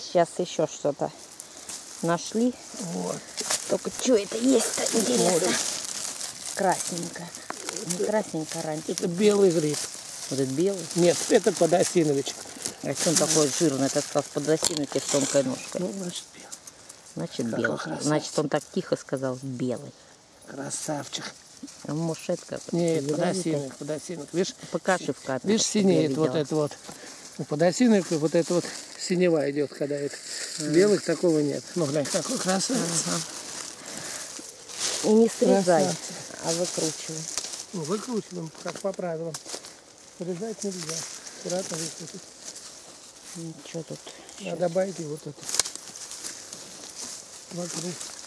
сейчас еще что-то нашли. Вот. Только что это есть-то, интересно? Красненько. Не красненько раньше. Это белый гриб. Вот это белый? Нет, это подосиновичек. А если он такой жирный, ты сказал, подосиновики с тонкой ножкой? Ну, значит, белый. Значит, Какой белый. красавчик. Значит, он так тихо сказал, белый. Красавчик. А может, это как? Нет, подосиновик. Видишь, Покажи в кадре. видишь, синеет вот это вот. У подосиновика вот это вот синева идет, когда это. Белых такого нет. Ну, глянь, какой красавец. И не срезай, Красавцы. а выкручивай. Ну, выкручиваем, как по правилам. Срезать нельзя. Аккуратно выкрутить. Что тут? Надо обойти вот это. Вокруг.